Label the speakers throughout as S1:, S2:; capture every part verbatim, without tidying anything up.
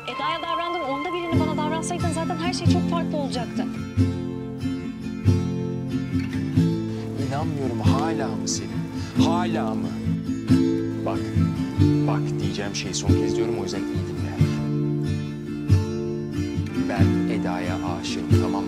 S1: Eda'ya davrandın, onda birini bana davransaydın zaten her şey çok farklı olacaktı.
S2: İnanmıyorum, hala mı Selin? Hala mı? Bak, bak diyeceğim şeyi son kez diyorum, o yüzden iyi dinle. Ben Eda'ya aşığım, tamam.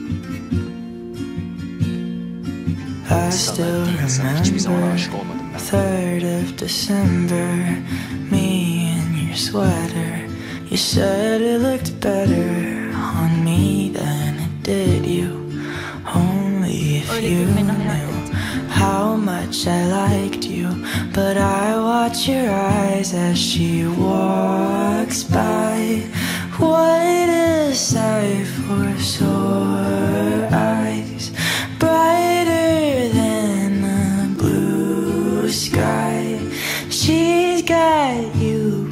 S2: Sana değil, sana hiçbir zaman aşık olmadım ben.
S3: third of December, me in your sweater. You said it looked better on me than it did you. Only if you knew how much I liked you. But I watch your eyes as she walks by. What a sight for sore eyes, brighter than the blue sky. She's got you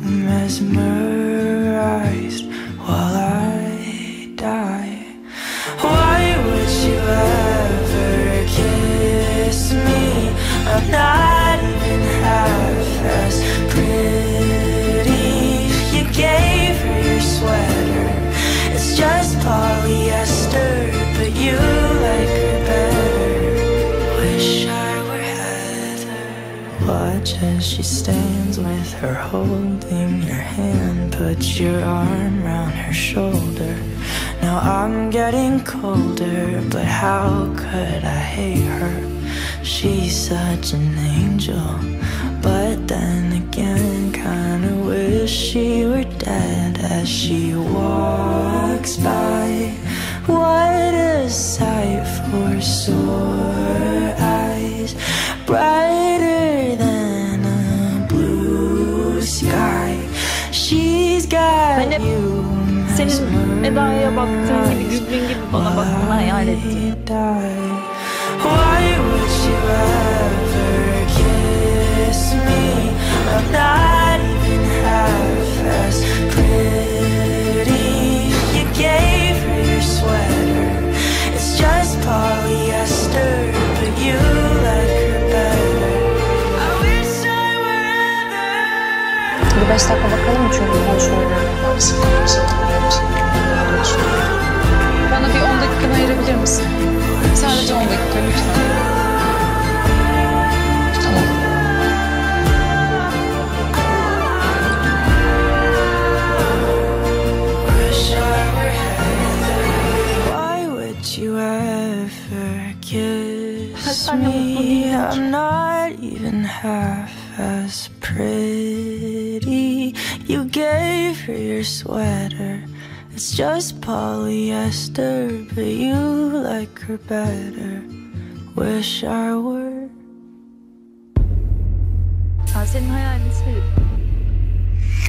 S3: mesmerized while I die. Why would you ever kiss me? I'm not even half as pretty. You gave her your sweater, it's just polyester, but you like her better. Wish I were Heather. Watch as she stands with her holding your hand, put your arm round her shoulder. Now I'm getting colder, but how could I hate her? She's such an angel, but then again kinda wish she were dead as she walks by. What a sight for sore eyes, brighter than a blue sky. She's got you.
S1: Senin Eda'ya baktığın gibi, güldüğün gibi bana bakmanı hayal ettim.
S3: Why would you ever kiss me? I'm not even half as pretty. You gave her your sweater, it's just polyester, but you like her better. I wish I were Heather.
S1: Bir beş dakika bakalım mı çünkü konuşmalarına? Bana bir on dakikanı ayırabilir misin? Sadece on dakika lütfen.
S2: Tamam.
S3: Wish I were Heather. Why would you ever kiss me? I'm not even half as pretty. You gave her your sweater, it's just polyester, but you like her better. Wish I were.
S1: Ben senin hayalini seviyorum.